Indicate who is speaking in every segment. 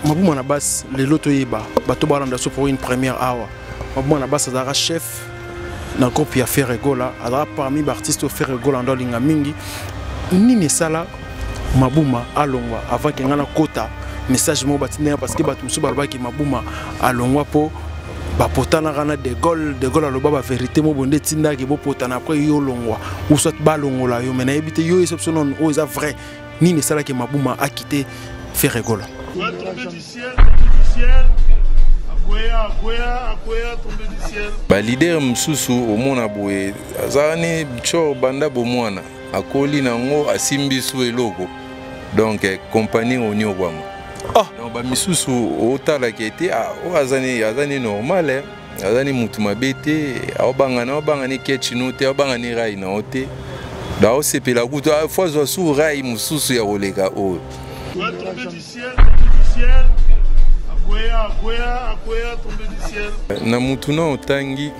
Speaker 1: Mabuma na base les loto yeba bato balanda so pour une première hour. Mabuma na base azara chef na groupe ya Ferregola, azara parmi ba artistes au Ferregola ndo linga mingi. Nini sala Mabuma alongwa avant que ngana kota message mo batina parce que bato musu balobaki Mabuma alongwa po ba potana kana de Gaulle aloba ba vérité mo bonde tinda ke bo potana après yo longwa ou soit balongola yo mena ebité yo exception non o za vrai nini sala ke Mabuma a quitté Ferregola.
Speaker 2: Ba leader msusu omona boye azani bicho banda bomwana akoli nango asimbisu eloko donc compagnie onyo kwamo donc ba misusu otala kete azani normal azani mutu mabete obanga ni ketchino te obanga ni rai na ote da osepela kuto fois zo rai mususu ya oleka o na mutu na otangi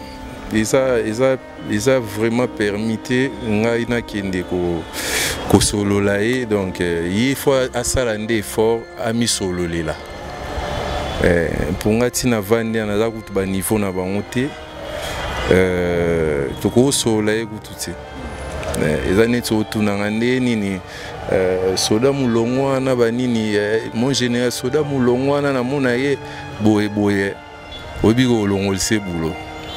Speaker 2: isa vraiment permité ngai na kende ko solola e donc il faut asala nde effort ami sololela pour ngati na vandi na za kutu ba niveau na bango te to ko solola e kutu te ezani to tunanga nde nini soda mulongwa na banini mon général soda mulongwa na mona ye boye obigo olongolse bulo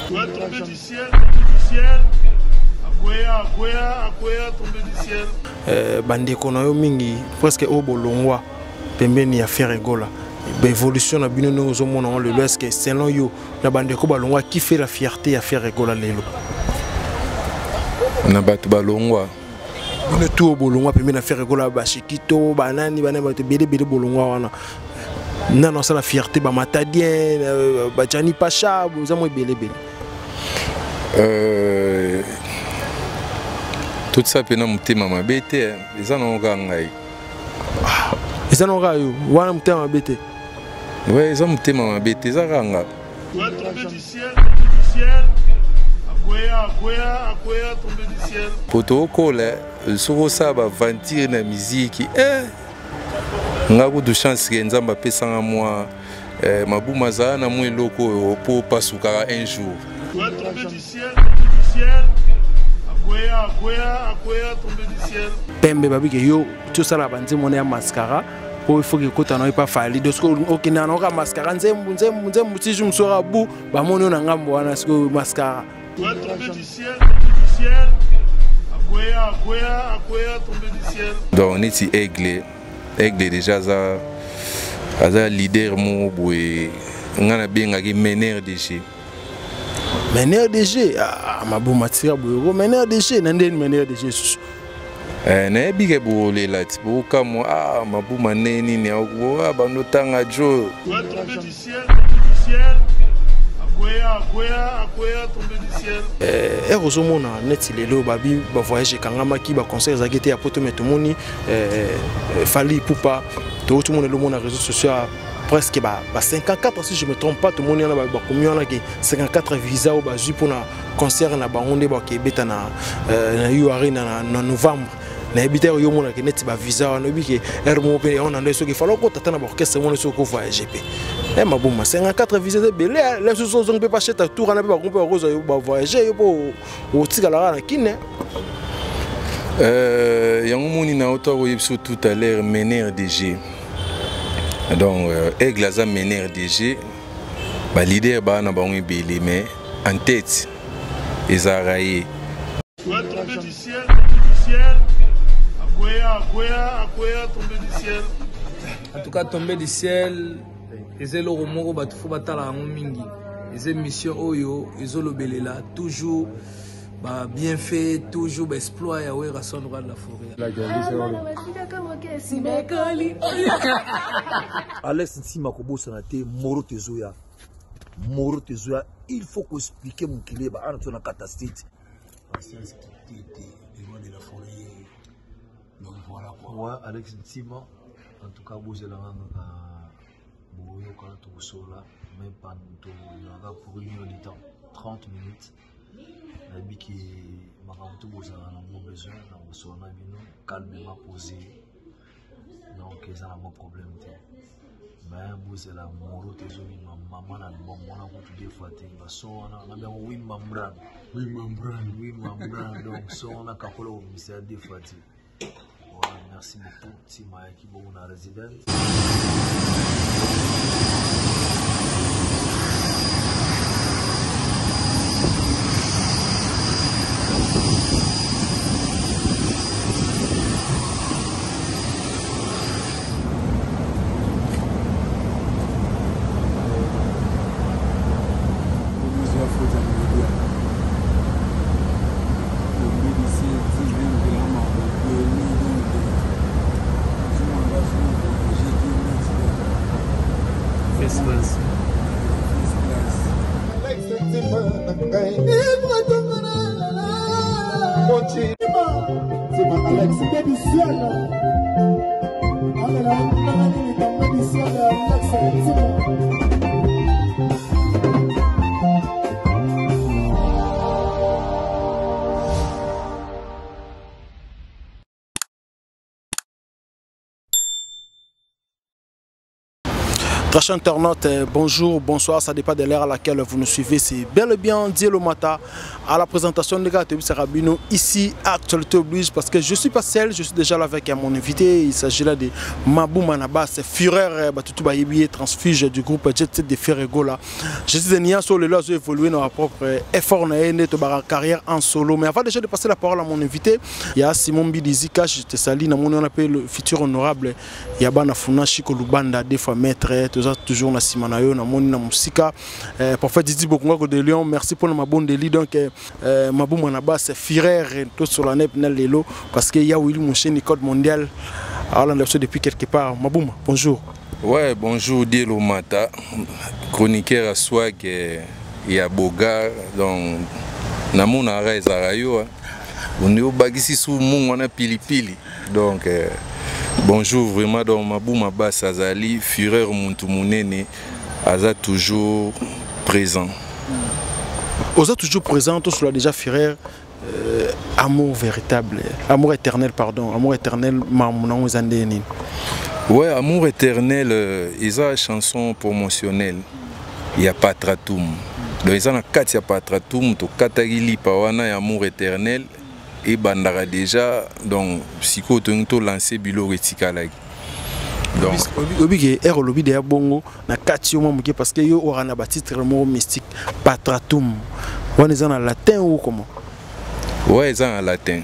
Speaker 1: bandeko na yo mingi presque au bolongwa pembeni ya Ferregola évolution na bino no zo mona le est que selon yo na bandeko balongwa qui fait la fierté à Ferregola lelo
Speaker 2: na bato balongwa
Speaker 1: bino tout bolongwa pembeni na Ferregola ba shikito banani bana bato bele bolongwa wana non ça la fierté ba matadien ba Jani Pacha vous amo bele
Speaker 2: tout ça pena mutema mabete eza na ngai
Speaker 1: eza na ngai wana mutema mabete
Speaker 2: ouais eza mutema mabete eza ranga poto okola soko saba aventure na musique ngaku du chance ke nzamba pesanga moi Mabuma za na mwe loko po pasuka un jour
Speaker 1: pembe babike yo tu sala banze mona ya mascara po il faut que kota no pas fali dosko okina no ka mascara nzembu tiju msora bu ba mona na ngambo wana siko mascara
Speaker 2: donc niti aigle déjà za leader mo boye ngana benga ki meneur de jeu.
Speaker 1: Meneur de jeu Mabuma tira boyo meneur de jeu nande meneur de jeu
Speaker 2: na bige bo le lati bo kamo Mabuma neni ni bando tanga jo
Speaker 1: heureusement net lelo babi ba voyage kangama ki ba concert za gete ya poto metomoni fali poupa tout le monde le monde réseaux sociaux presque 54 si je me trompe pas tout le monde na ba combien na 54 visa au bazu pour na concert na bangonde ba ke beta na URI na novembre na ebiter yo mona ke net ba visa na bi ke ermo pe on ando so ke falo ko tata na ba orchestre mona so ko voyager pe Mabuma 54 visa de belé les choses on peut pas acheter tour na ba ko rose yo ba voyager yo po o tikala na kine
Speaker 2: yango moni na auto ko yebso tout à l'heure meneur DG donc aigle aza meneur DG ba leader ba na bango belé mais en tête ezaraye
Speaker 3: en tout cas tomber du ciel ezelo romoko batu fo batala yango mingi eze mission oyo ezolobelela toujours bah bien fait toujours bah exploit ya wera son droit de la forêt
Speaker 4: Alex Ntima kobosa na te moro tezoya il faut qu'on explique mon kilé ba ana tona catastrophe
Speaker 5: patience qui était devant de la forêt donc voilà quoi
Speaker 4: ouais Alex Ntima en tout cas vous allez boyo quand tu sola même pas pour une heure de temps 30 minutes nabi ki makamto bozala na mo besoin na bosona bino calmement posé donc ça n'a pas problème mais vous la moro tezomi maman na bongo na kutu des fois te baso na bien oui membran donc so on a kapolo ministère des fois te. Voilà, merci beaucoup Tima qui bon na résident.
Speaker 1: Chers internautes, bonjour, bonsoir, ça dépend de l'heure à laquelle vous nous suivez. C'est bel et bien Dielo Mata à la présentation de gars Sarabino ici à Actualité Oblige parce que je suis pas seul, je suis déjà là avec mon invité. Il s'agit là de Mabou Manaba, c'est Fureur Batutu Bayibi, transfuge du groupe Jet Set de Ferrego là. Je suis Nia sur le lot, j'ai évolué dans ma propre effort, dans carrière en solo. Mais avant déjà de passer la parole à mon invité, il y a Simon Bidizika, je te salue, on appelle le futur honorable. Il y a Bana Funa Chiko Lubanda, des fois maître. Toujours na simanayo na moni na musika parfois Didi Bokongo de Lyon, merci pour ma bonne délit. Donc Mabou Manaba c'est Firer tout sur la nep lelo parce que y a Willy mon chaîne code mondial alors on depuis quelque part. Mabou bonjour.
Speaker 2: Ouais, bonjour Dielo Mata, chroniqueur à Swag et à Boga donc na mona reza rayo on est au bagisi sous mon on a pilipili donc bonjour vraiment dans Mabou Maba Sazali, Fureur Muntu Aza toujours présent.
Speaker 1: Oza toujours présent, tout cela déjà Fureur, amour véritable, amour éternel pardon, amour éternel maman aux andénines.
Speaker 2: Ouais, amour éternel, ils ont une chanson promotionnelle, il y a Patratoum. Donc ils ont une 4 il y a Patratoum, to Katagili Pawana amour éternel. Et bandara déjà donc psycho to lancé bilo retika like donc
Speaker 1: obi ke ero lobi de bongo na kati yo momuke parce que yo orana ba titre mo mystique Patratum on est en latin ou comment
Speaker 2: ouais c'est en latin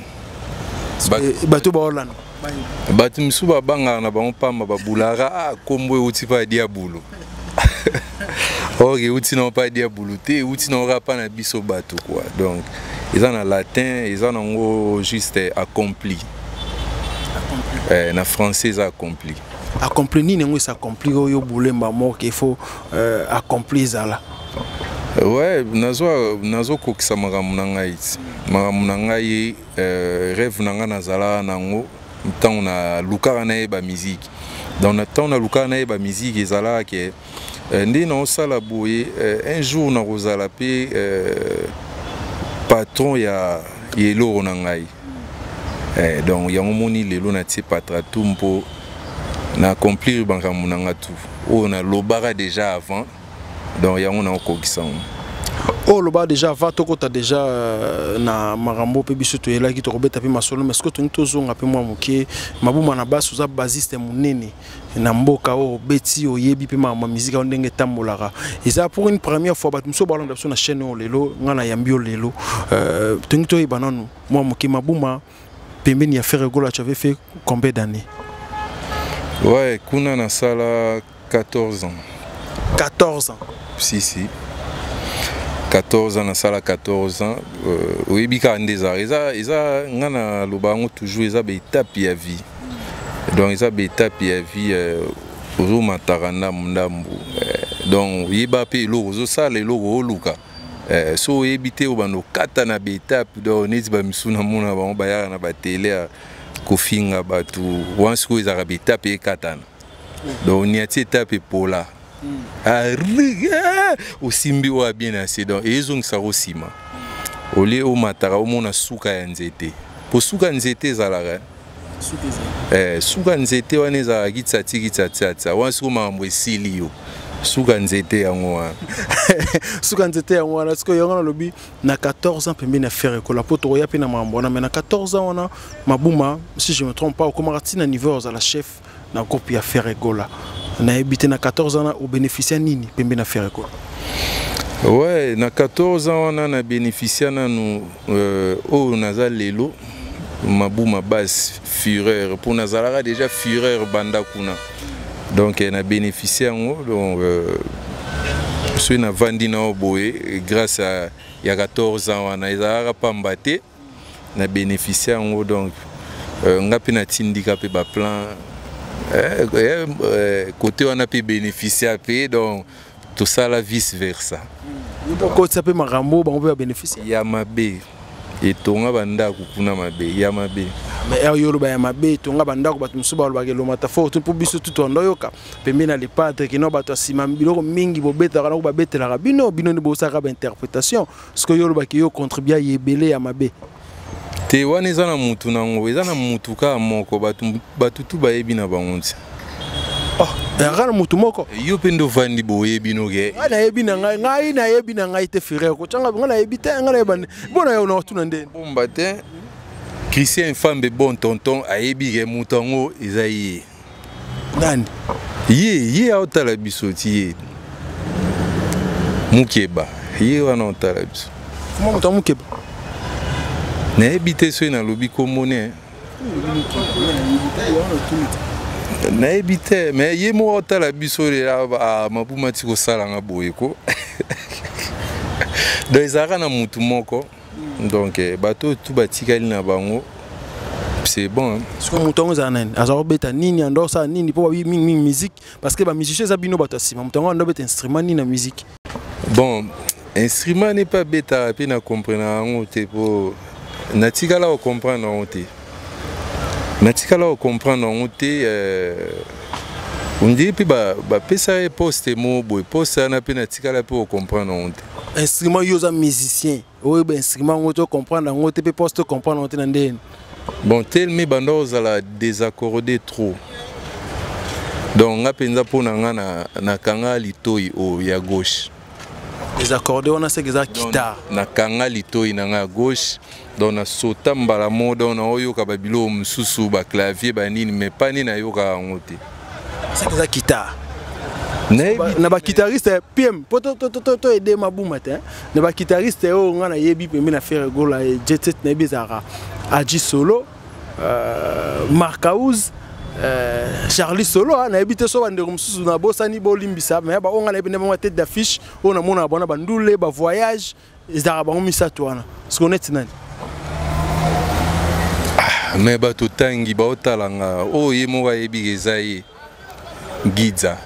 Speaker 1: bato ba orlando
Speaker 2: bato misuba banga na bango pamba babulara kombo uti pa diabolo ok uti non pas diabolo te uti non rapa na biso bato quoi donc ils ont en latin, ils ont juste accompli. En français, ils ont accompli.
Speaker 1: Accompli, ni nengo ça accompli yo boule mamo qu'il faut accomplir ça là.
Speaker 2: Ouais, nazo kokisa magamunanga iti. Magamunanga yi rêve nanga nazala nango tant na lukara na ba musique. Dans le temps na lukara na ba musique ezala ke ndi na osala boye un jour na rozala pe patron ya yelo nangai donc ya moni lelo na ti Patratoum pour na accomplir banka munanga tout on a lobara déjà avant donc ya on a kokisa
Speaker 1: oh loba déjà va tokota déjà na marambo pe biso to yela ki to robeta pe masolo mais ce que to zonga pe moi moké Mabou Manaba suza basiste munene na mboka o beti o yebi pe ma musique on ndenge tambolaka et ça pour une première fois bat muso balanda sur na chaîne o lelo ngana yambio lelo to ibananu moi moké Mabou pembeni ya Ferrego tu avais fait combien d'années?
Speaker 2: Ouais, kuna na sala 14 ans.
Speaker 1: 14 ans.
Speaker 2: Si 14 ans na sala 14 ans oui bika ndeza eza ngana lobango toujours eza be étape ya vie donc eza be étape ya vie ozo matarana mndambu donc yeba pe lo ozo sala lo oluka so ebité obano kata na be étape donc nezi ba misuna mona ba bayara na ba télé kofinga batu once ko eza be étape e katana donc ni ati étape pola au simbi wa bien assez donc ils ont ça aussi au lieu au matara au mona suka ya nzete pour suka nzete zalaka suka nzete wana ezalaki tsatsa wana siko makambo esili yo suka nzete yango wana
Speaker 1: suka nzete yango wana siko yango nalobi na 14 ans pembeni ya faire ekola po tokoya mpe na makambo wana mais na 14 ans wana Mabuma si je me trompe pas okomaka ntina niveau ozala chef na groupe ya faire ekola nayebi te na 14 ans wana obénéficia nini pembeni ya faire ekola.
Speaker 2: Ouais, na 14 ans on a bénéficié nanu au naza lelo Mabuma base fureur pour nazalaka déjà fureur banda kuna donc on a bénéficié en donc je suis na vandi na oboé grâce à il y a 14 ans on a ezalaka pambate na bénéficié en donc ngapi na tindika pe ba plan côté on a pu bénéficier pe donc tout ça la vice versa.
Speaker 1: Quand ça peut marambo on peut bénéficier.
Speaker 2: Yamabe et tonga banda kuna mabe Yamabe.
Speaker 1: Mais yolo ba Yamabe tonga banda ko batu musuba ba gelo matafo tout pour biso tout ondo yoka. Pembeni na les padres qui no batu sima biloko mingi bo beta kana ko ba betela bino ni bo saka ba interprétation. Ce que yolo ba ki yo contribuer yebele Yamabe.
Speaker 2: Te wana eza na mutu nango eza na mutu ka moko batu tu ba yebi na bangonzi.
Speaker 1: Oh, ngana mutu moko.
Speaker 2: Yo pendo vandi boye binoge.
Speaker 1: Na yebi na ngai te frère ko tanga ngana yebi te ngana yebane. Bona yo na tuna ndene.
Speaker 2: Bomba te. Christian Fambe bon tonton ayebi ke mutango ezayi.
Speaker 1: Nani?
Speaker 2: Ye autala bisoti ye. Mukeba. Ye wana autala biso.
Speaker 1: Comment mutango mukeba?
Speaker 2: Na yebi te so na lobi komone. Na ebite mais ye mo otala biso la Mabuma tiko salanga boyeko donc ezaka na mutu moko donc bato tout batikali na bango c'est bon
Speaker 1: ce que mutongo za nani azaro beta nini ando sa nini po ba musique parce que ba musicien za bino bato sima mutongo ando beta instrument ni na musique
Speaker 2: bon instrument n'est pas beta pe na comprendre ngo te po na tikala o comprendre ngo te. Natikala o comprendre on dit puis ba pesa poste mo boy poste na pe natikala pe o comprendre on
Speaker 1: instrument yo za musicien o ba instrument on to comprendre on te pe poste comprendre on te ndene
Speaker 2: bon tel me bando za désaccordé trop donc ngapenza pona nga na kanga litoi o ya gauche
Speaker 1: désaccordé on a c'est exact guitare
Speaker 2: na kanga litoi na nga gauche donc na sota mbala modo na oyo ka babilo mususu ba clavier ba nini mais pas ni na yoka ngote
Speaker 1: c'est exact guitare na ba guitariste PM poto to aider Mabuma te na ba guitariste o nga na yebi pembe na faire gola jet set na bizarra Aji Solo Marcaouz Charlie Solo na ebite so bande mususu na bosani bolimbisa mais ba onga na ebene ba tête d'affiche on a mona bona bandule ba voyage ezara ba misa toana ce qu'on est nani
Speaker 2: mais bato tangi ba otalanga o ye mo ba yebi ezai Giza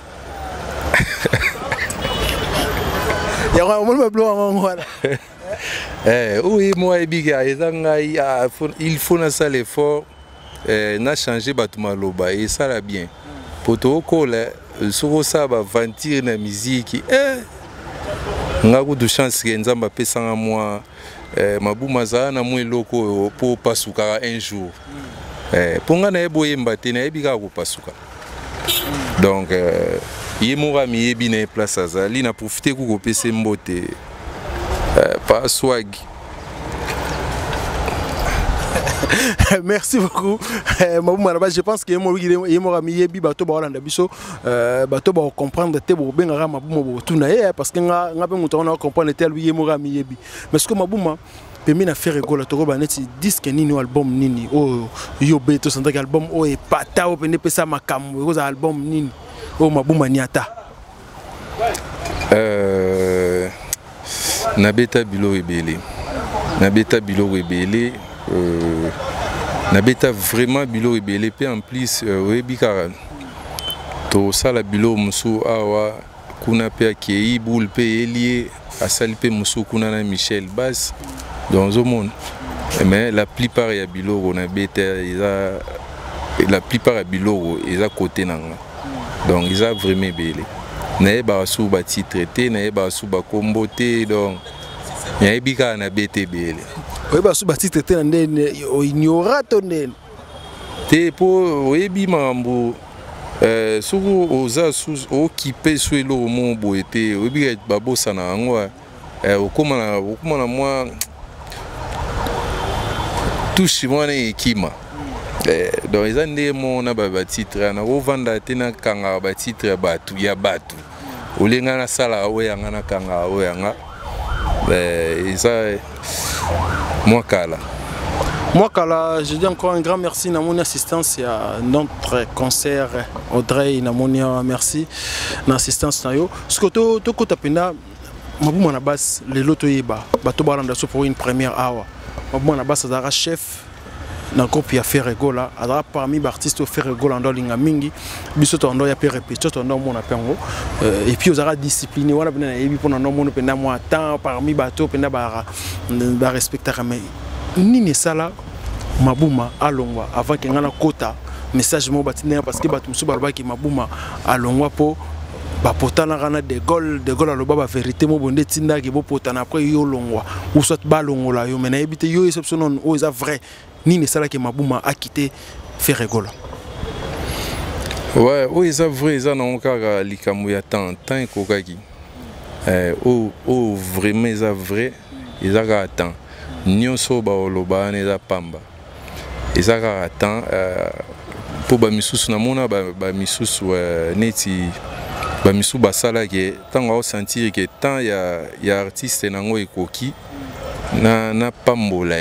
Speaker 1: ya kwa mo blo ngwana
Speaker 2: oui moi yebi ezanga il faut na ça l'effort na changer bato maloba et ça la bien poto kola soko sa ba ventir na musique ngaku de chance que nzamba pesanga moi Mabuma za na mwe loko po pasuka un jour ponga na eboye mbate na ebika ko pasuka donc yemora mi yebi na place azali na profiter ku ko pese mbote pas swag.
Speaker 1: Merci beaucoup. Mabuma, je pense que Yemora Miyebi bato ba Holanda biso bato ba comprendre te bo benga Mabuma tout na parce que nga pe mutona comprendre te lui Yemora Miyebi. Mais ce que Mabuma pemi na faire gola to ba neti disque nini album nini o yo beto santa album o e pata o pene pesa makambo ko za album nini o Mabuma niata.
Speaker 2: Nabeta bilo ebele. Nabeta bilo ebele. Nabeta vraiment bilo ebele pe en plus webika to sala bilo musu awa kuna pe akei boule pe elie asali pe musu kuna na Michel Bass dans au monde mais la plupart ya bilo na beta la plupart ya bilo eza côté nanga donc ils a vraiment ebele na ba su ba titre na ba su ba kombote donc ya ebika na beta ebele
Speaker 1: oui, bah, si tu es ignorant,
Speaker 2: te po oyebi mambo soko oza sous occupé sur le mot boité oyebi babosa na yango okoma na moi touche mwana ekima donc eza nde mona ba titre na ovanda te na kanga ba titre batu ya batu olenga na sala oyanga na kanga oyanga eza
Speaker 1: moi kala je dis encore un grand merci na mon assistance à notre concert Audrey na mon merci na assistance na yo skoto to kota penda mabuma na base les loto yeba bato balanda so pour une première hour mabuma na base azara chef na groupe ya Ferregola azara parmi ba artistes Ferregola ndo linga mingi biso to ndo ya pe répéter to ndo mona pengo et puis azara discipliné wala bena yebi pona ndo mona penda moi temps parmi bato penda ba respecter mais nini sala mabuma alongwa avant que ngana kota message mo batina parce que bato musu balobaki mabuma alongwa po bapotana kana de gol aloba ba vérité mo bonde tinda ki bopotana après yo longwa ou soit balongola yo mena ebite yo exception o eza vrai nini sala ki mabuma a quitté Ferregola.
Speaker 2: Ouais, o eza vrai eza na okaka likambo ya temps kokaki o vraiment eza vrai eza ka temps nyonso ba oloba neza pamba eza ka temps po ba misusu na mona ba misusu neti ba misu basala ke tango o sentir que tant ya artiste nango ekoki na pambola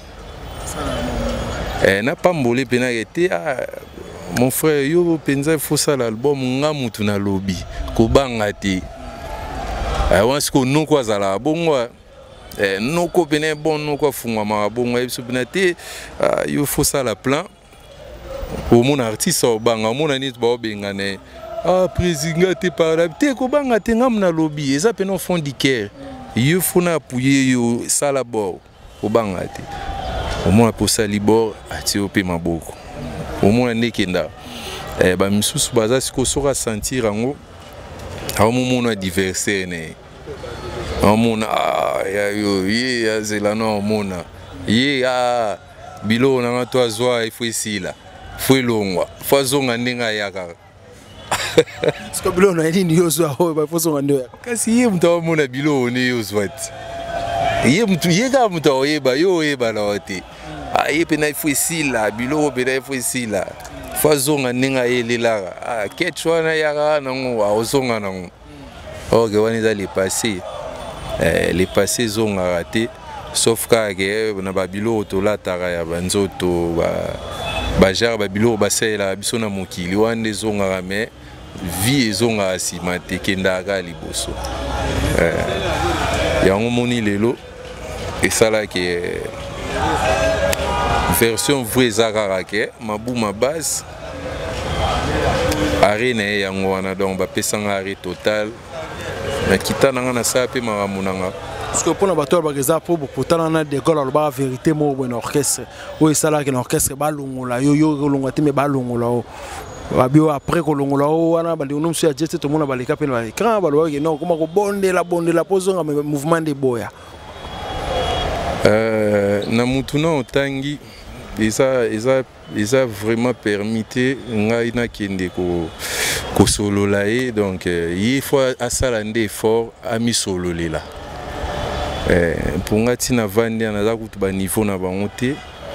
Speaker 2: na pambole pena été mon frère yo penza il faut ça l'album nga mutu na lobby ko banga te once ko no kwa zala bongo no ko pena bon no ko fungwa ma bongo e pena te il faut ça la plan pour mon artiste o banga mon anit ba obengane président te parla te ko banga te ngam na lobby eza pena fond du cœur il faut na appuyer yo ça la bord ko banga te au moins pour ça libor ati ope maboko au moins ndekenda ba misusu baza siko soka sentir ngo au moment adversaire ne au moment ya yo ya zelano mona ye bilo na to azwa il faut isila faut longwa faut zonga ndenga yaka
Speaker 1: siko bilo na nini yozwa ho ba faut zonga ndenga
Speaker 2: kasi ye mtu mona bilo ne yozwati ye mtu yega mtu oyeba yo yeba la wote ye pena faut isila bilo pena faut isila faut zonga ndenga yelela ketchwa na yaka nango ozonga nango ok wani za les passés zonga raté sauf que na babilo tolataka ya banzoto ba jar babilo basela biso na mokili wande zonga mais vie zonga asima te kendaka liboso yango moni lelo et ça là que version vraie zakara ke mabuma base arena yango wana donc ba pesanga arrêt total na kitana na sa pe maramunanga
Speaker 1: parce que pour na bato ba geza po potana na de gol ba vérité mo bon orchestre o sala que l'orchestre ba longola yo longola te me ba longola o babio après ko longola o wana ba ndino msu ya jet to mona ba leka pe na écran ba lo non comment ko bondela pozonga mouvement de boya
Speaker 2: na mutuna otangi isa vraiment permité ngai na kende ko solola donc il faut asala nde effort ami sololela pour ngati na vandi na za kutu ba niveau na bango te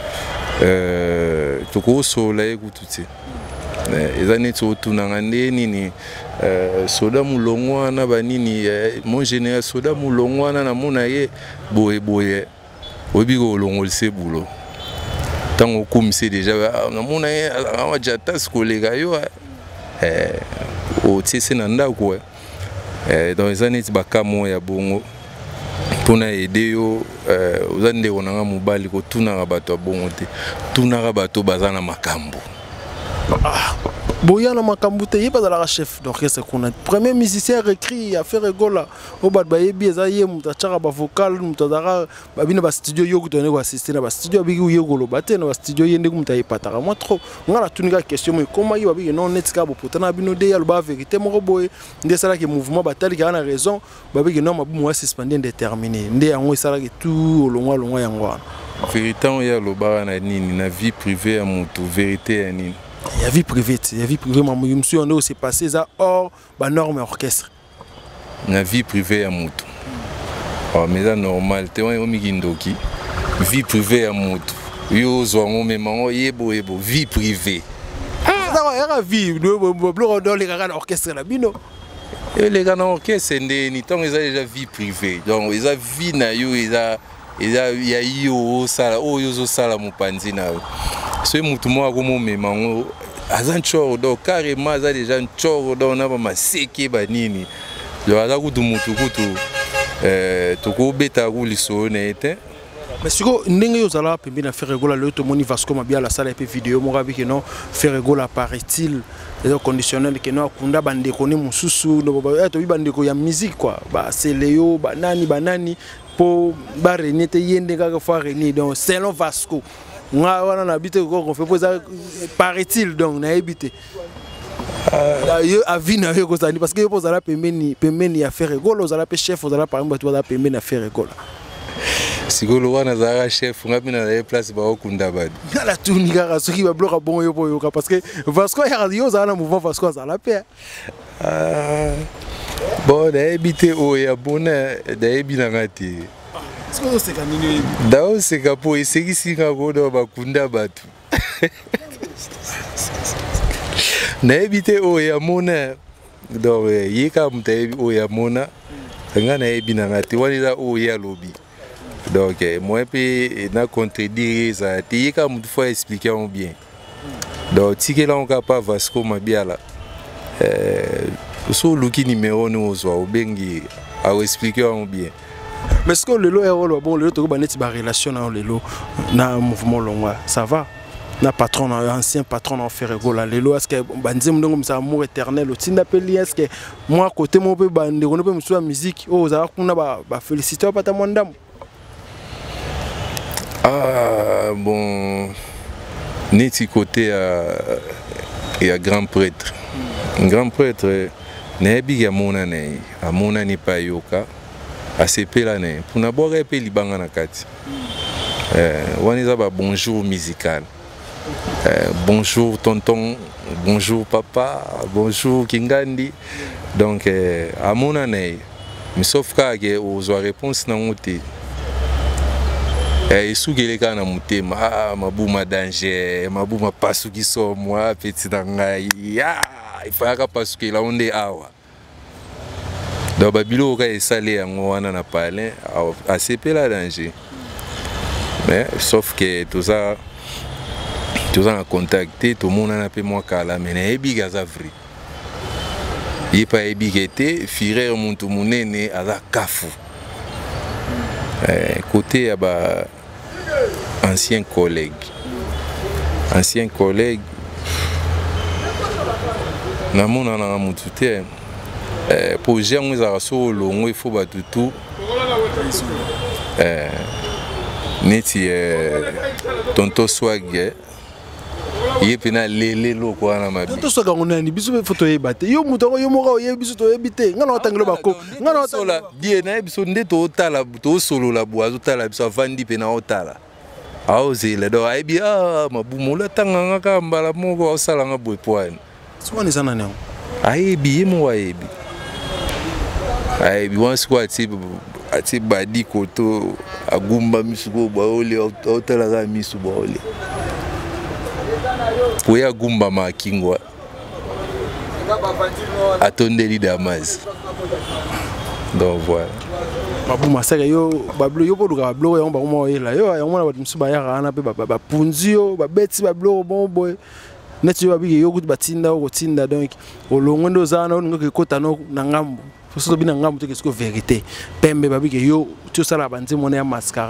Speaker 2: to ko solola kutu te eza neti otunanga nde nini soda mulongo wana banini mon général soda mulongo wana na mona ye boye obiko olongolise bulo tango kumise déjà na mona ye ama jatas kolega yo o tese na ndako dans les années bakamo ya bongo pona aider yo ozande onanga mobali ko tunanga bato bongo te tunanga bato bazana makambo
Speaker 1: Boyana Makambute, il pas la chef d'orchestre qu'on a. Premier musicien écrit à faire rigola. Au bas de Bayebi, Zaye, Moutachara, vocal, Moutadara, Babina, studio Yogo, donné ou assister à studio Bigu Yogo, Baté, dans studio Yendegumtaï Patara. Moi trop, on a la tunique question, mais comment il va bien non net cabo pour t'en abino de Alba vérité, mon boy, des salles qui mouvement bataille qui a raison, Babi non, ma boum, suspendé indéterminé. Ndé en haut, ça qui tout au long, yangwa.
Speaker 2: Vérité, il y a le bar na nini, na vie privée à Moutou, vérité à nini.
Speaker 1: Il y a vie privée, je me suis dit que c'est passé ça hors la norme orchestre.
Speaker 2: La vie privée à Moutou. Mais c'est normal, tu vois, vie privée à Moutou. Yo zo même yebo vie privée.
Speaker 1: Ça vie dans les gars d'orchestre là bino.
Speaker 2: Les gars d'orchestre ni tant ils ont déjà vie privée. Donc ils ont vie na yo ils a yo sala yo sala mupanzi na. Ce Moutou moi comme même azan choro do carrément za déjà choro do na ba seki ba nini. Yo aza kutu Moutou kutu to ko beta ku liso na ete.
Speaker 1: Mais si vous avez fait un faire rigoler, le moni Vasco m'a bien la salle et puis vidéo, mon ravi que non faire rigoler paraît-il les conditionnels que non kunda bande koni mususu no ba to bande ko ya musique quoi bah c'est Léo banani pour ba renete yende ka fa reni donc selon Vasco nga wana na bité ko on fait paraît-il donc na habité yo avina yo ko sani parce que yo poza la pembeni à faire rigoler aux ala chef aux ala par exemple tu vas pembeni à faire rigoler.
Speaker 2: Si vous avez un chef, vous avez une place pour vous.
Speaker 1: La tournée, ce qui va bloquer bon yo parce que Vasco y a un mouvement Vasco à la paix.
Speaker 2: Bon, d'habiter au Yabona, d'habiter en Gati.
Speaker 1: Est-ce que c'est canine?
Speaker 2: D'abord, c'est capo et c'est ici qu'on va dans Bakunda Batu. D'habiter au Yamona, donc y est comme d'habiter au Yamona, on a d'habiter en Gati, on est là au Yalobi. Donc, moi, je vais contredire ça. Il faut expliquer bien. Donc, si on n'est pas Vasco, je vais le numéro nous expliquer bien.
Speaker 1: Mais est-ce que le lot est bon, le lot est en relation avec le mouvement long, ça va? Na patron, ancien patron en fait rigoler. Le lot, est-ce que bandim donc ça amour éternel? Est-ce que moi côté mon peu bandé, on peut me sur la musique. Oh, ça va féliciter pas ta mandam.
Speaker 2: Ah bon, neti côté il y a grand prêtre. Un grand prêtre, nebi ya mona ni pa yoka, asepela ne. Pour na boire pe libanga na kati. Waniza ba bonjour musical. Bonjour tonton, bonjour papa, bonjour Kingandi. Donc à mon année, mais sauf que aux réponses na ngote. Et sous les gars na mutema ma bouma danger ma bouma pasu qui sort moi petit dangai il faut que pasu qui là on est awa donc babilo ka esalé en wana na parler assez peu la danger mais sauf que tout ça a contacté tout le monde a peu moi kala mais na ebi gazavri il pas ebi était frère muntu munene ala kafu côté ya ba ancien collègue na mona na mutute pour gérer nous a so longo il faut batutu neti tonto swag yepena lele loko na mabi
Speaker 1: tonto swag ngona ni biso photo yebate yo muto yo moko yebiso to yebite ngana otangelo bako ngana
Speaker 2: otola bien na biso ndeto otala to solo la boazo tala biso avandi pena otala aozele do aibi mabumula tanganga ka mbala moko osala nga boepoine
Speaker 1: swana sana neo
Speaker 2: aibi yemo aibi once quoi ati badi koto agumba misuko baole otala ga misu baole poya gumba makingwa atondeli damas donc voilà
Speaker 1: babu masaka yo bablo yo poduka bablo yo bakoma oyela yo yamona batu msuba yaka na pe bapunzi yo babeti bablo bon boy neti yo babige yo kuti batinda ko tinda donc olongo ndo zana ngeke kota no na ngambo foso bina ngambo te kesko vérité pembe babige yo tu sala banzi mona ya mascara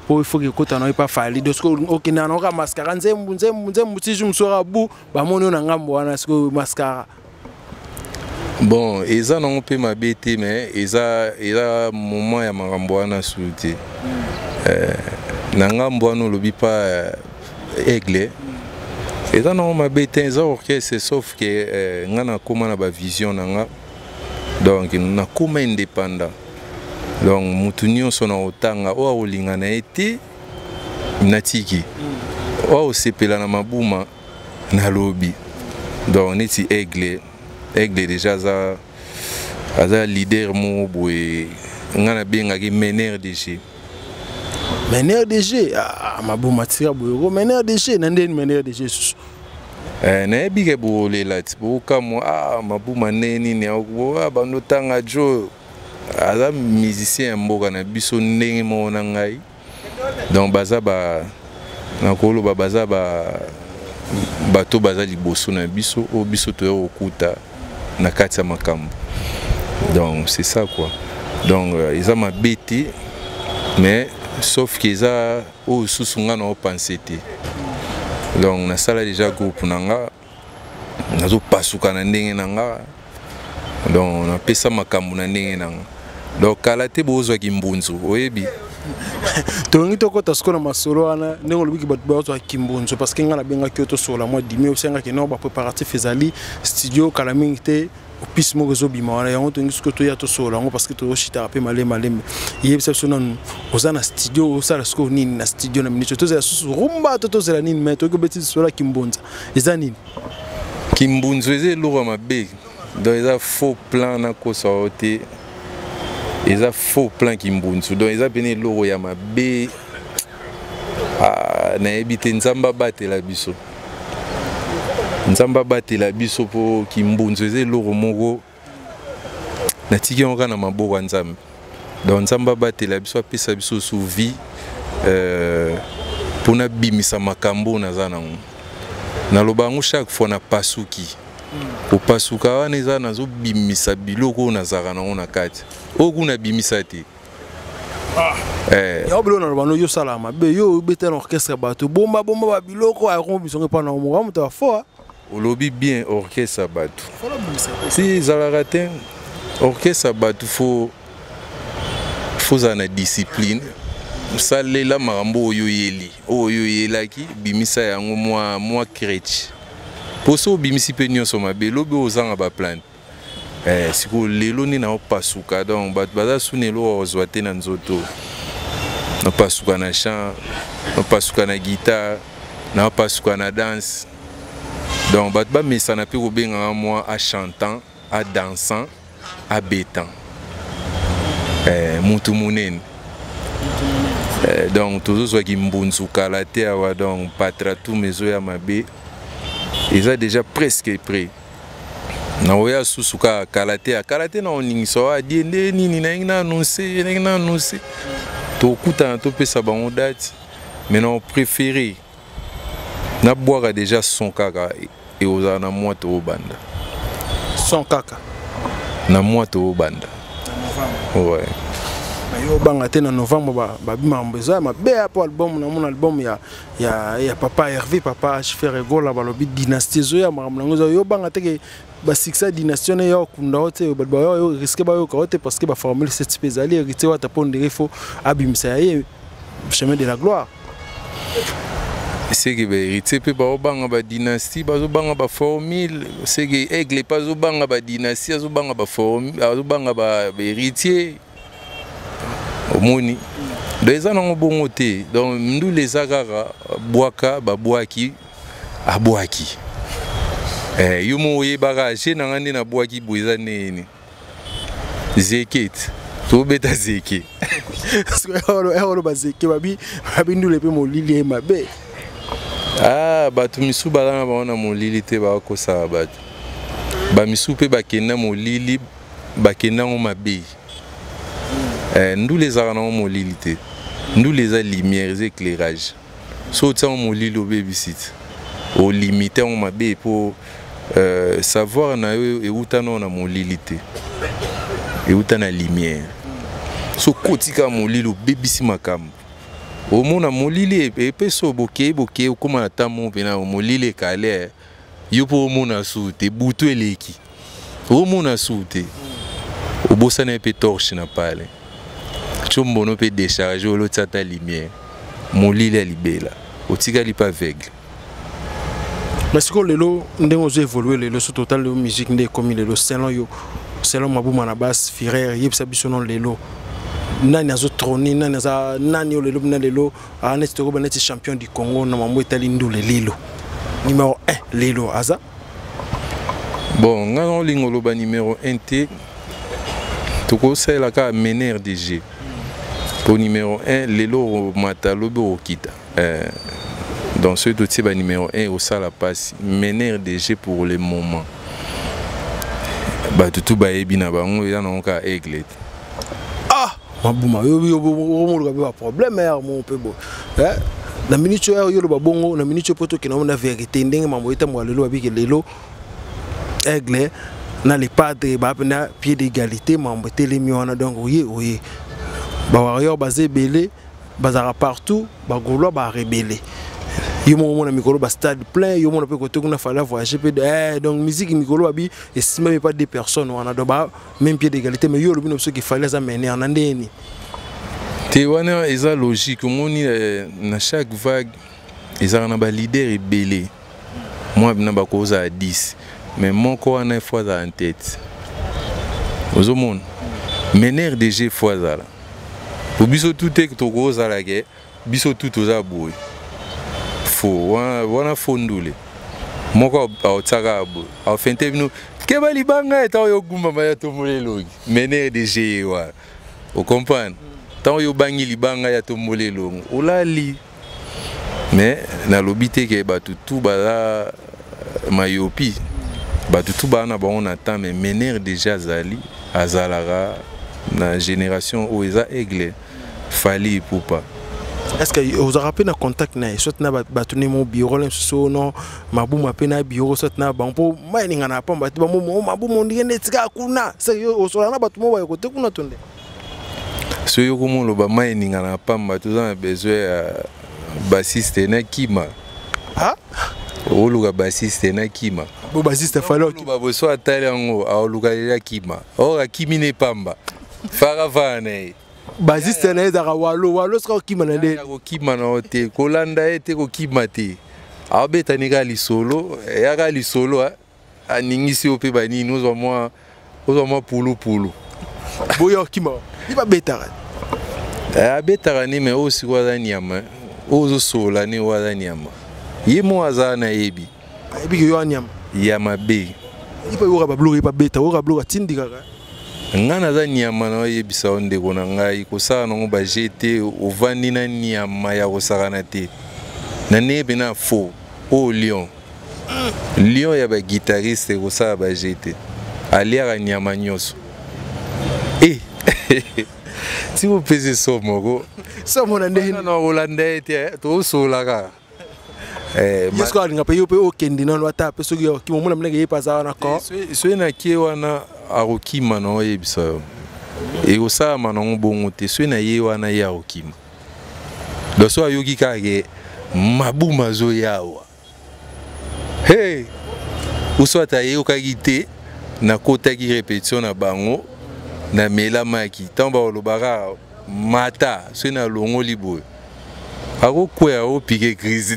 Speaker 1: il faut que kota na pas fali donc OK na na mascara nzembu ti je me sera bu ba moni na ngambo wana siko mascara.
Speaker 2: Bon, eza na mpe mabete mais eza moment ya makambo wana suti. Na ngambo wana lobi pa aigle. Eza na mabete eza orchestre sauf que ngana koma na ba vision nanga. Donc na koma indépendant. Donc mutu nyonso na otanga o olinga na été natiki. O sepela na mabuma na lobby. Donc neti aigle déjà za leader mo boy ngana benga ki meneur de jeu.
Speaker 1: Meneur de jeu mabuma tira boyo meneur de jeu nandeni meneur de jeu.
Speaker 2: Na ebike bo lelat bo kamo mabuma neni ne o bando tanga jo aza musicien mboka na biso ndenge mo na ngai. Donc baza ba na kolo baza ba bato baza liboso na biso o biso to okuta na kati ya makambo. Donc c'est ça quoi. Donc ils ont ma bête mais sauf qu'ils ont au sous-sunga na pensé te. Donc na sala déjà groupe nanga nazo pasuka na ndenge nanga. Donc na pesa makambo na ndenge nanga. Donc kalate bozwa kimbunzu oyebi.
Speaker 1: Tongi toko tasko na masolo wana ndenge lobi ki bato bazwa kimbunzu parce que ngana benga kyoto sola moi dimi osenga ke no ba préparatif ezali studio kala mingi te opis mo rezo bima wana yango tongi sko to ya to sola ngo parce que to shita pe malema yebisa so non ozana studio osala sko nini na studio na minute to zela susu rumba to zela nini mais to ko beti sola kimbunza eza nini
Speaker 2: kimbunzu eze loro mabe donc eza faux plan na ko sorti. Ils ont faux plan kimbunzu donc ils ont béni loro ya mabe na ebité nzamba batela biso po kimbunzu eze loro moko na tiki on kana maboko nzambe donc nzamba batela biso apesa biso sous vie pona bimisa makambo na zanango na lobango chaque fois na pasuki o pasuka wana eza nazo bimisa biloko na zaka nango na kati oku na bimisa te
Speaker 1: ya obilo na lobano yo sala mabe yo bete na orchestre bato bomba ba biloko a rombisonge pa na mo muta fo
Speaker 2: olobi bien orchestre bato si zalaka te orchestre bato faut za na discipline salela makambo oyo yelaki bimisa yango moi crèche poso bimisi pe nyonso mabe lobi ozanga ba plan siko lelo ni na pasuka donc baza sunelo ozwa te na nzoto na pasuka na chant na pasuka na guitare na pasuka na danse donc bat ba mesana pe ko benga moi à chantant à dansant à bétant mutu munene donc tozozwa ki mbunzu kala te awa donc patratou mezo ya mabe ils ont déjà presque prêt. Na oya susuka kalate na oningiso adi nini na annoncer to kuta to pesa bango date mais non préféré na boire déjà son kaka et oza na moto obanda
Speaker 1: son kaka
Speaker 2: na moto obanda ouais
Speaker 1: yo banga te na novembre ba bima mbezo ma be pour album na mon album ya papa Hervé papa Chifere Gola ba lobi dynastie zo ya maramlango yo banga te ke ba succès dynastie na yo kunda hote ba yo risque ba yo kote parce que ba formule cette spéciale hérité wa tapondere fo abimsa ye chemin de la gloire
Speaker 2: c'est que hérité pe ba banga ba dynastie ba zo banga ba formule c'est que aigle pas zo banga ba dynastie zo banga ba formule zo banga ba héritier omoni donc eza nango bongo te donc ndule eza kaka bwaka babwaki abwaki yo mo oyebaka je nanga nde nabwaki boye eza nini zeke tobeta zeke
Speaker 1: oloba zeke babi ndule mpe molili ye mabe
Speaker 2: bato misu baza na bango na molili te bakosala bato bamisu mpe bakenda molili bakendango mabe ndule ezaka nango molili te ndule eza lumière eza éclairage so otiango molili obebisi te olimite yango mabe mpo savoir na yo euta nango na molili te euta na lumière so kotika molili obebisi makambo au mona molili epeso boke okoma tamu pena molili kale yo po mona sute butu eleki o mona sute obosana pe torche na pale chombono pe décharger o lotata lumière molili libela otika li pas aveugle.
Speaker 1: Mais ce que lelo ndenge ozo évoluer lelo sur total musique ndé comme lelo selon Mabouma na basse frère yebisa biso non lelo nani azo trôner nani lelo na lelo anesti ko baneti champion du Congo na mambo etali ndule lelo numéro 1 lelo aza
Speaker 2: bon ngano lingolo ba numéro 1 te toko sala ka mener DG pour numéro 1 lelo matalobo okita dans ce dossier numéro 1 au sala passe mener DG pour le moment ba tout ba ebina bango ya na ka aigle
Speaker 1: ah Mabouma yo ba problème mon peu bo na minute yo ba bongo na minute poto ke na vérité ndenge mambo eta mo lelo abiki lelo aigle na les padres ba na pied d'égalité mambo telemi wana donc oui ba warrior basé belé bazara partout ba golo ba rebelle yo mon micro ba stade plein yo mon pe côté qu'on a fallu voyager donc musique micro abi et si même pas des personnes on a ba même pied d'égalité mais yo le bino qui fallait ça mener en andeni
Speaker 2: te wana eza logique moni na chaque vague eza na ba leader rebelle moi na ba cause à 10 mais mon ko wana fois en tête ozo mon mener DG fois là pour biso tout est to cause à la guerre biso tout aux aboy wana fondule moko autaka abo afente bino keba libanga eta yo gumba ma ya tomolelo mener DG wa o comprendre tant yo bangi libanga ya tomolelo olali mais na lobité ke batutu bala mayopi batutu bana ba on attend mais mener déjà azalara na génération o eza aigle fali poupa.
Speaker 1: Est-ce que vous avez rappelé un contact na soit na batuni mon bureau là so non Mabouma pe na bureau soit na banpo mining na pa batu Mabouma on ndenge tika kuna c'est yo so na batu mo ba côté kuna tonde
Speaker 2: so yo komo lo ba mining na pa batu za besoin bassiste na kima
Speaker 1: ah
Speaker 2: o luga bassiste na kima
Speaker 1: bo bassiste falo
Speaker 2: ba bo so atale ngo a luga ya kima o akimi ne pamba faravane
Speaker 1: basiste na ezaka walo sera kima na nde
Speaker 2: ko kima na hotel kolanda ete ko kima te abeta ni ga lisolo ya ga lisolo aningisi ope bani nous moi pulu
Speaker 1: boyo kima iba betara
Speaker 2: abeta ni mais aussi kwa nyama ozo sola ni wa nyama yemo azana ebi
Speaker 1: yo nyama
Speaker 2: ya mabe
Speaker 1: iba yo ba bloga iba beta yo bloga tindika
Speaker 2: ngana za nyama na yebisa onde kona ngai kosala nango ba jete ovandi na nyama ya kosakana te na nebe na fo o lion ya ba guitariste kosala ba jete aliaka nyama nyoso si vous pesez somo
Speaker 1: na nde
Speaker 2: na Holanda ete to solaka
Speaker 1: yesko alinga pe yo pe okende na lwata pe soki ki momona mlenge yepaza na ko
Speaker 2: so na ki wana arokima na oyebisa yo e osala na bongo te so na ye wana ya arokima do so ayoki kage Mabouma zo yawa hey uso atayoki te na kotaki répétition na bango na mela maki tamba olobaka mata so na longo liboyo ako kwea o piqué crise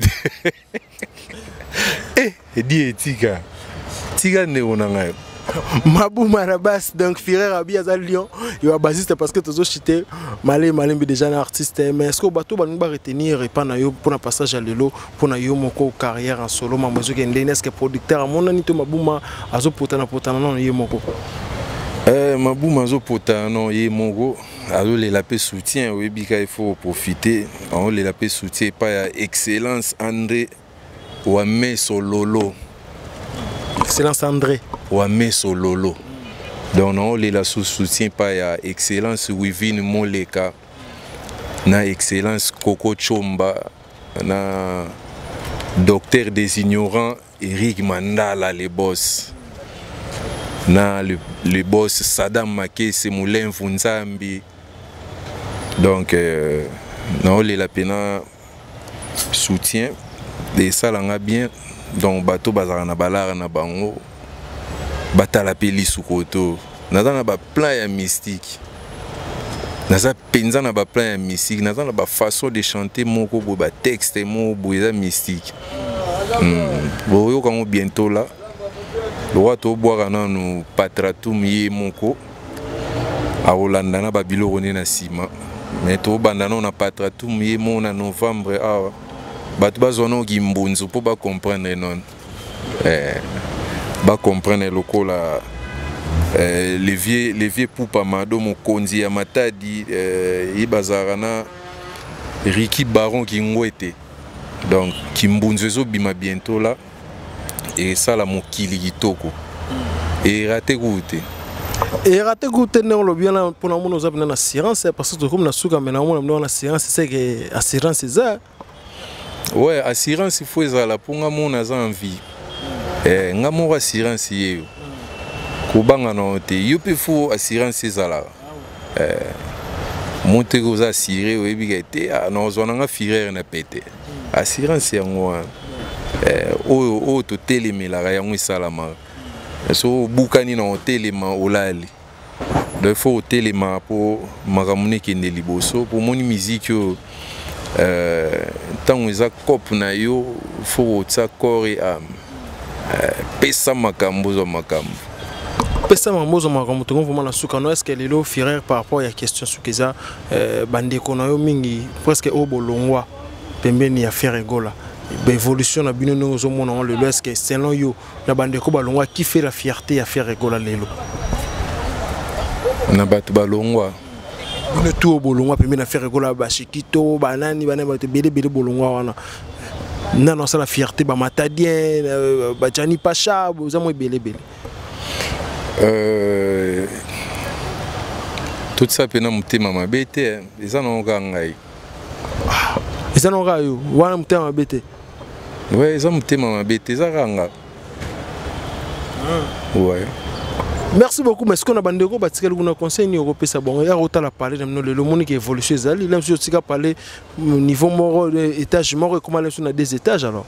Speaker 2: di etika tika ne onanga
Speaker 1: Mabouma na basse donc frère abi azal Lyon il va bassiste parce que tozo chité malé déjà un artiste mais est-ce que bato ba ngba retenir et pas na yo pour un passage à lelo pour na yo moko carrière en solo mamozo ke ndene est-ce que producteur à mon anito Mabouma azo potana non ye moko
Speaker 2: Mabouma azo potana non ye moko azo le lapé soutien oui bika il faut profiter on le lapé soutien pas excellence André Wame Sololo
Speaker 1: excellence André
Speaker 2: Wame Sololo donc on le la soutien pas ya excellence Wivine Moleka na excellence Coco Chomba na docteur des ignorants Eric Mandala les boss na le boss Saddam Makese Moulin Funzambi donc naolela pena soutien de salanga bien donc bato bazala na balara na bango batala pe lisukoto naza na ba plan ya mystique naza penza na ba plan ya mystique naza na ba façon de chanter moko bo ba texte mo bo eza mystique boyo kango bientôt là le roi to boira nanu patratum ye moko a Hollanda na babilo rone na sima mais to bandana na patratum ye mo na novembre awa batu bazona gimbunzu po ba comprendre non ba comprendre lokola les vieux poupa mado mokonzi ya matadi ibazara na Ricky Baron Kingwete donc kimbunzu zo bima bientôt là et ça la mokili kitoko et raté goûter
Speaker 1: et raté goûter non le bien là pour nous nous avons une assurance parce que comme na suka mais on a une assurance c'est que assurance ça
Speaker 2: ouais assurance il faut ça là pour ngamo na envie ngamo assurance yeo kubanga no te yope fou assurance ça là monter aux assurés ou ebigete na zona nga firere na pété assurance yango o to telemela yango salama so bukani na telema olali il faut telema pour makamune kende liboso pour moni musique tango eza cop na yo faut tsa corps et âme pesa makambo zo makambo
Speaker 1: pesa makambo makambo to vraiment na suka no est-ce que lelo firere par rapport à question sukeza bandeko na yo mingi presque au bolongwa pembeni ya faire gola l'évolution na bino nous au monde le est que selon yo na bandeko balongwa qui fait la fierté à faire gola lelo
Speaker 2: na batu balongwa
Speaker 1: bino tout bolongwa pembeni na faire gola ba shikito banani bana ba bele bolongwa wana non ça la fierté ba matadien ba Jani Pacha za mo bele
Speaker 2: tout ça pena mutema mabete eza na ngai
Speaker 1: eza na ngai wana mutema mabete
Speaker 2: ouais eza mutema mabete eza ranga ouais.
Speaker 1: Merci beaucoup mais ce qu'on a bandeko batika le conseil ni européen ça bon ya rota la parler dans le monde qui évolue ça il aime aussi parler niveau mort étage mort comment aller sur des étages alors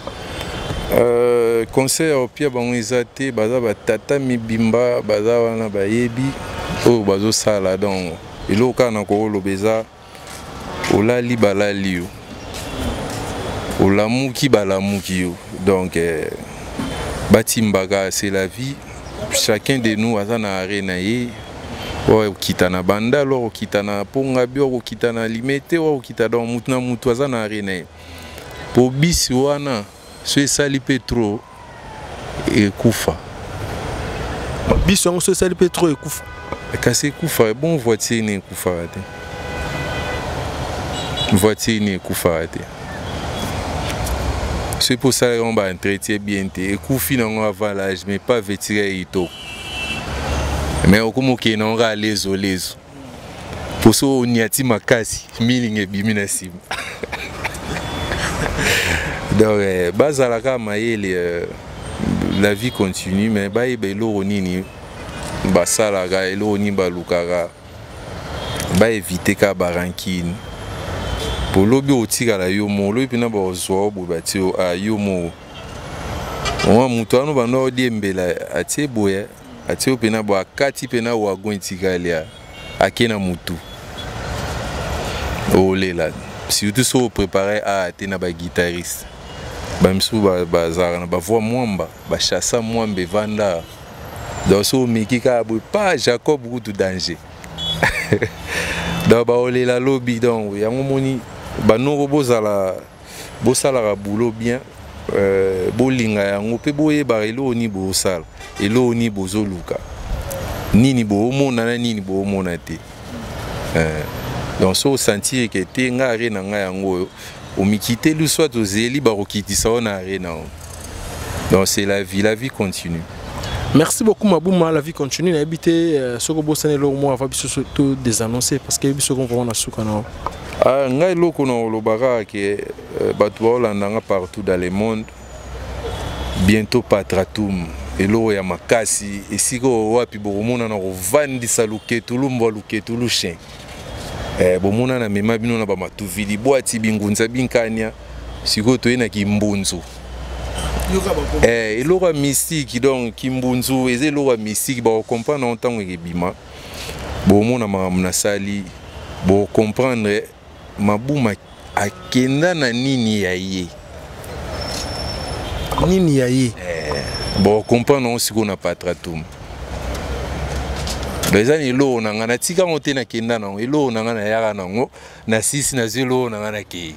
Speaker 2: conseil européen bon ezate baza batata mibimba baza wana bayebi o bazo sala donc iloka na ko lobeza olali balali yo olamuki balamuki yo donc batimbaga c'est la vie chacun de nous a na arena ye o kitana banda lo kitana ponga bio kitana limete o kita donc mutuna mutu aza na arena po bisi wana so sali petro et kufa
Speaker 1: bisi on so sali petro et kufa
Speaker 2: kasi kufa bon voiture ni kufa te voiture ni kufa te c'est pour ça qu'on va entretien bien et kufi non avant l'âge mais pas vêtir ito mais comme que non ga lezo pour ça on y a ti makasi milinge bimina sim donc bazalaka mayele la vie continue mais ba ebelo nini basala ga elo ni balukaka ba éviter ka barankine pour lobi otika la yomo lobi na ba zo bo batio a yomo on mutu anu ba no diembela atie boya atie pena bo akati pena wa gontika akena mutu olela surtout so préparer à tena ba guitariste bamsu bazara na ba voix mwamba ba chassa mwambe vanda donc so mikika bo pas Jacob beaucoup danger donc ba olela lobby donc yango moni ba no bozala bosala boulot bien bolinga yango pe boye ba elo ni bosala elo ni bozoluka nini bo mona na nini bo mona te donc so sentir que te ngare na nga yango o mikite lu soit aux eli ba rokitisa ona arena donc c'est la vie continue.
Speaker 1: Merci beaucoup Mabouma, la vie continue. Habité ce que vous savez le mois avant surtout des annoncer parce que ce qu'on voit na soukana.
Speaker 2: Ah ngai loko na lobara que batu Hollanda partout dans le monde bientôt patratum elo ya makasi esiko wapi bokomona na kovandisa luketulu mbwa luketulu chien bomona na mema bino na ba matuvili boati bingunza binkania siko to ena kimbunzu eloko mystique donc kimbunzu eze eloko mystique ba comprendre en tant que bima bomona na sali bo comprendre mabuma akenda na nini ya ye bo comprendre on siko na patratum bezani elo na ngana tika ngote na kenda na elo na ngana yaka nango na sisi na zelo na ngana ke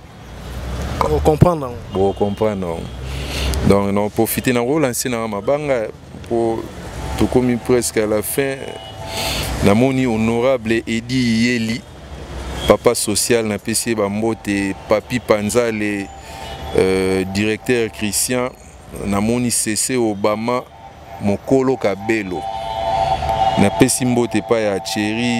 Speaker 2: bo comprendre donc on profiter na relancer na mabanga pour tout comme presque à la fin na moni honorable Edi Yeli papa social na PC Bambote Papi Panzale directeur Christian na moni CC Obama Mokolo Kabelo na pesi mbote pa ya Thierry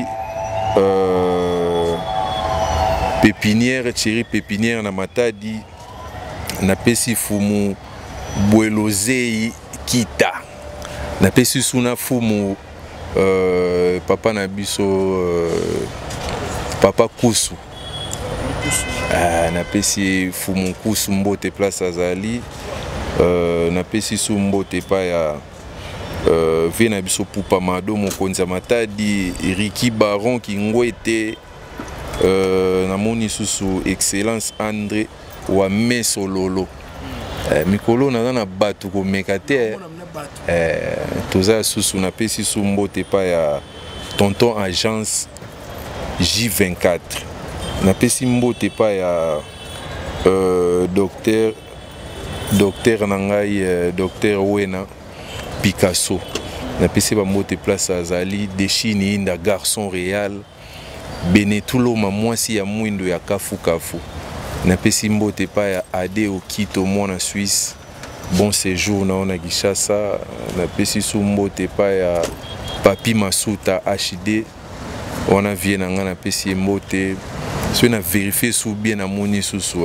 Speaker 2: pépinière na Matadi na pesi fumu Bwelozei Kita na pesi suna fumu papa na biso papa Kusu na pesi fumu Kusu mbote place azali na pesi su mbote pa ya vena biso pupa mado mokonza Matadi Ricky Baron Kingwete na moni susu excellence André wa Mesololo mikolo na batu ko mekate toza susu na pesi su mbote pa ya tonton agence J24 na pesi mbote pa ya docteur nangai docteur Wena Picasso na pesi ba mbote place azali Deshini inda garçon réal Benetulo mamwasi ya mwindo ya kafu na pesi mbote pa ya Ade Okito mwana Suisse bon séjour na ona Gishasa na pesi su mbote pa ya Papi Masuta HD ona vie na nga na pesi mbote so na vérifier sou bien na moni susu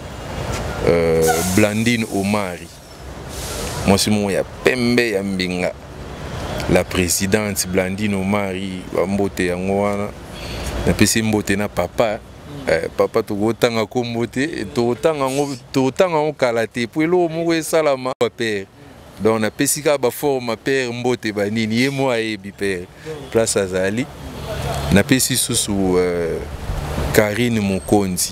Speaker 2: Blandine Omari moi c'est mon ya pembe ya mbinga la présidente Blandine Omari mbote yango wana na pesi mbote na papa papa tokotanga kombote totanga ngo kalate po elo moko esalama père donc na pesi ka ba forme père mbote banini ye mo ayebi père place azali na pesi susu Karine Mokonzi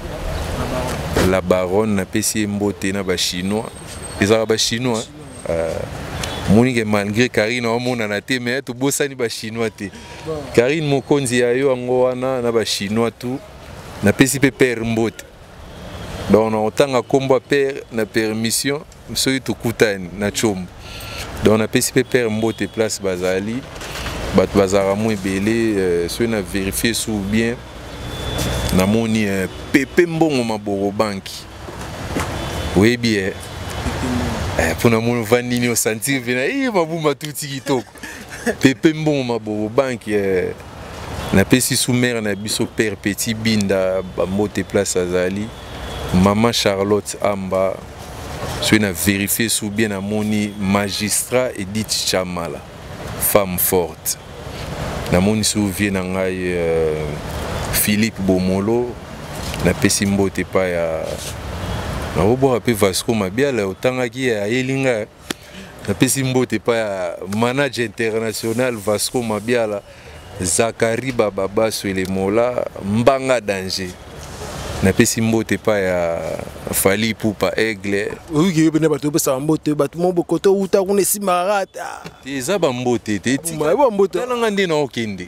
Speaker 2: la baronne na pesi mbote na ba chinois ezaka ba chinois monique malgré Karine omona na te mais to bosani ba chinois te Karine Mokonzi ayo ngo wana na ba chinois tout na pesi pe père mbote donc on tanga komba père na permission soyi to kutani na chombo donc na pesi pe père mbote place bazali bat bazara mo ebele soyi na vérifier sou bien na moni pepe mbongo maboro banki oui bien pour na mon vandini au sentir vena mabuma tuti kitoko pepe mbongo maboro banki na pesi sous mère na biso père petit binda bamote place azali maman Charlotte Amba soyi na vérifier sous bien na moni magistrat Edith Chamala femme forte na moni sou vie na ngai Philippe Bomolo na pesi mbote pa ya na obo ape Vasco Mabiala otangaki ya yelinga na pesi mbote pa ya manager international Vasco Mabiala Zakari Baba Swele Mola Mbanga Danger na pesi mbote pa ya Fali Pupa Aigle
Speaker 1: oui bene bato besa mbote bato mombo koto uta kuna simarata
Speaker 2: eza ba mbote te tika ba mbote tala ngande na okende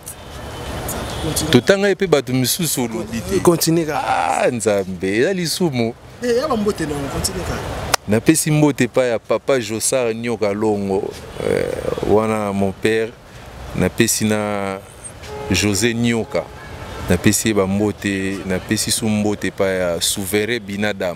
Speaker 2: totanga epe bato misusu lobite
Speaker 1: continue ka
Speaker 2: nzambe eza lisumu
Speaker 1: ya ba mbote na continue ka
Speaker 2: na pesi mbote pa ya papa Josar Nyoka Longo wana mon père na pesi na José Nyoka na pesi ba mbote na pesi su mbote pa ya Souverain Binadam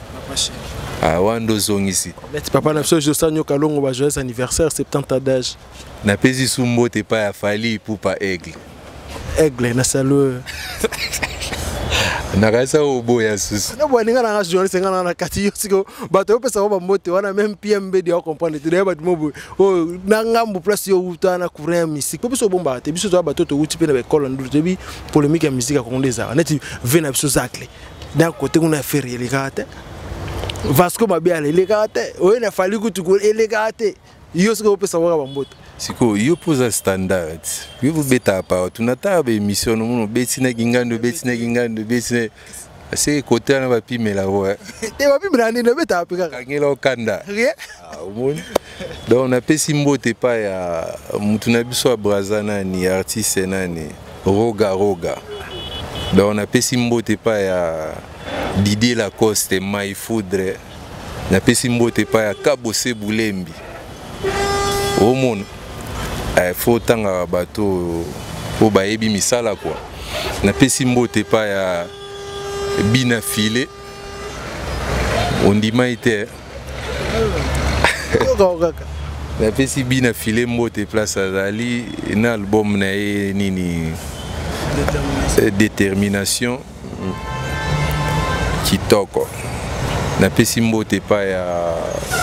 Speaker 2: wando zongisi
Speaker 1: papa na pesi Josar Nyoka Longo ba joyeux anniversaire 70 ans d'âge
Speaker 2: na pesi su mbote pa ya Fali Pupa Aigle
Speaker 1: Aigle na salut
Speaker 2: nakasa oboya susu
Speaker 1: na bwana ngana nga journaliste ngana na kati yo siko bato pesa ba mbote wana même PMB dia comprendre te ba mobo o na ngambu place yo utana courant musique po biso bomba te biso to bato to uti pe na école ndu te bi polémique ya musique congolaise neti vena biso zacle d'un côté on a fait les gâtes Vasco mabia les gâtes o na fali ku tu les gâtes yo siko pesa ba mbote
Speaker 2: siko yo posa standard yo beta pa tunata ba émission no betina gingando betina c'est côté na ba pimela wa
Speaker 1: te ba pimela ni no beta pa
Speaker 2: kangela okanda omoni donc na pesi mbote pa ya mutu na biso ya brazana ni artiste nani roga donc na pesi mbote pa ya Didier Lacoste My Foudre na pesi mbote pa ya Kabose Bulembi omoni faut tanga bato po bayebi misala quoi na pesi mbote pa ya Bina File ondima ite na pesi Bina File mbote place azali na album na ye nini Détermination kitoko na pesi mbote pa ya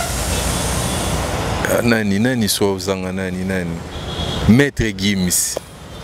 Speaker 2: nani so zanga nani Maître Gims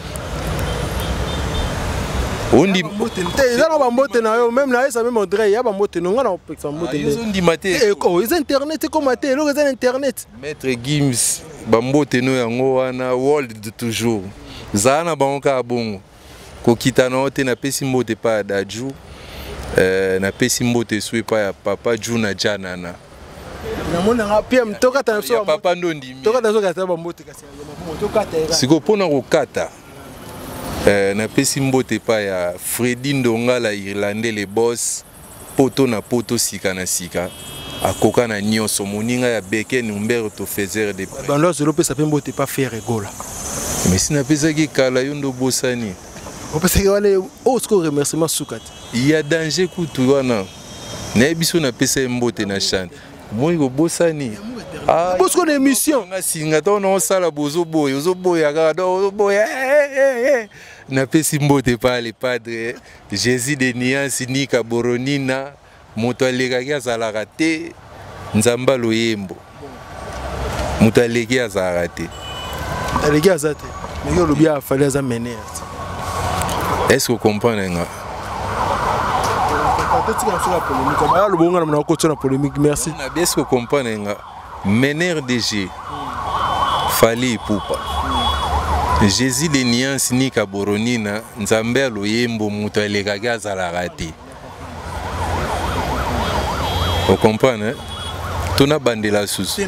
Speaker 2: ondi
Speaker 1: te za ba mbote na yo même na esa même André ya ba mbote no ngana opeksa mbote
Speaker 2: yo ndi mate
Speaker 1: ko ils internet ko mate lo za internet
Speaker 2: Maître Gims ba mbote no yango wana world de toujours zana banka bongo ko kitana ote na pesi mbote pa daju na pesi mbote swe pa ya papa Juna Janana
Speaker 1: na mona nga PM toka ta so
Speaker 2: papa ndondimi
Speaker 1: toka ta so ka ba mbote kasi toka ta
Speaker 2: siko pona ko kata na pesi mbote pa ya Freddy Ndongala Irlandais les boss poto na poto sika na sika akoka na nyonso moninga ya Beken Humberto Fezer de
Speaker 1: bando zelo pesa pe mbote pa faire gola
Speaker 2: mais sina pesa ki kala yondo bosani
Speaker 1: o pesa ki wale o sko remerciement sukati
Speaker 2: il y a danger kutu wana na biso na pesa mbote na chan moi go bosani
Speaker 1: bosko na émission
Speaker 2: nga singa to no sala bozo boya ga do boya na pesi mbote pa le padre Jésus de Niance Nika Boronina moto alekaki azalaka te nzamba loyembo moto aleki azalaka te
Speaker 1: aleki azate mais yo lobia afali aza mener
Speaker 2: est-ce que vous comprenez nga
Speaker 1: merci
Speaker 2: est-ce que vous comprenez nga mener DG Fali Poupa Jésus de Niance Nika Boronina nzambe loyembo moto alekaki azalaka te. Vous comprenez? Tona bandela sous.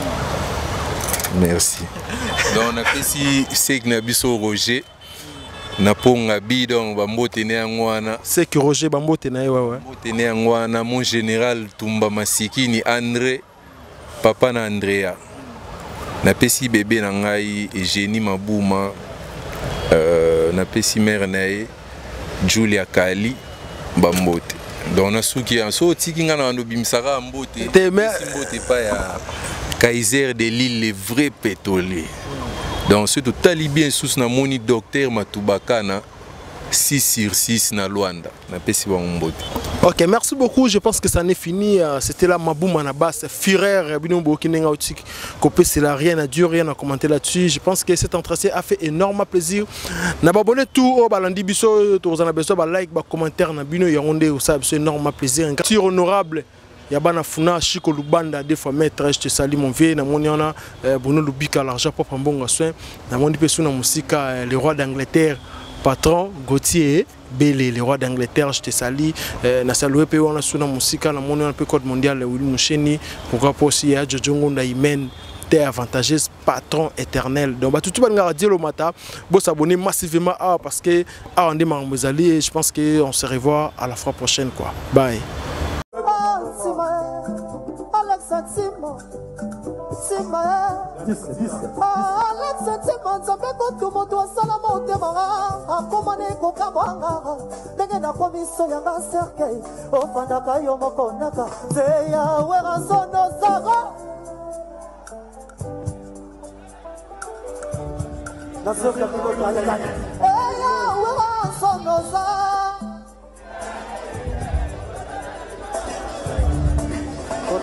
Speaker 2: Merci. Donc on a fait si c'est que nabiso Roger na ponga bidon bambote ne ngwana.
Speaker 1: C'est que Roger bambote na yewa wa.
Speaker 2: Bambote ne ngwana mon général Tumba Masikini André papa na Andrea. Na pesi bébé na ngai Eugénie Mabuma na pesi mère na ye Julia Kali bambote. Donc na suki en so tiki ngana ndo bimsaka mbote. Mbote pa ya Kaiser de l'île les vrais pétroliers. Donc ce total bien sous na moni docteur Matubakana 6/6 na Luanda na pesi ba mbote.
Speaker 1: OK, merci beaucoup. Je pense que ça n'est fini. C'était là Mabouma na basse Führer Binombo Kinenga Outik. Copé c'est là rien à dire, rien à commenter là-dessus. Je pense que cet entretien a fait énormément plaisir. Na ba abonné tout au balandi biso to zana beso ba like ba commentaire na bino yonde ou ça c'est énormément plaisir. Tir honorable Yabana Funa Chiko Lubanda des fois maître je te salue mon vieux na moni ona Bono Lubika l'argent papa mbonga soin na moni pesu na musika le roi d'Angleterre patron Gauthier Belé le roi d'Angleterre je te salue na salué pe wana suna musika na moni on peut code mondial Willy Musheni pourquoi pas aussi ya Jojongo na Imen t'es avantageuse patron éternel donc bah tout le monde dire le matin bon s'abonner massivement parce que on démarre Mozali je pense que on se revoit à la fois prochaine quoi bye.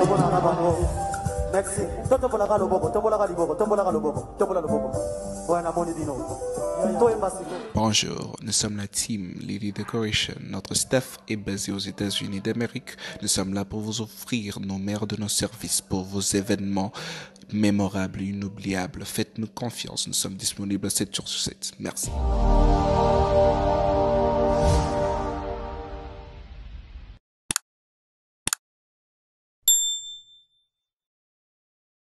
Speaker 6: Merci.
Speaker 7: Bonjour, nous sommes la team Lily Decoration. Notre staff est basé aux États-Unis d'Amérique. Nous sommes là pour vous offrir nos meilleurs de nos services pour vos événements mémorables et inoubliables. Faites-nous confiance, nous sommes disponibles 7 jours sur 7. Merci.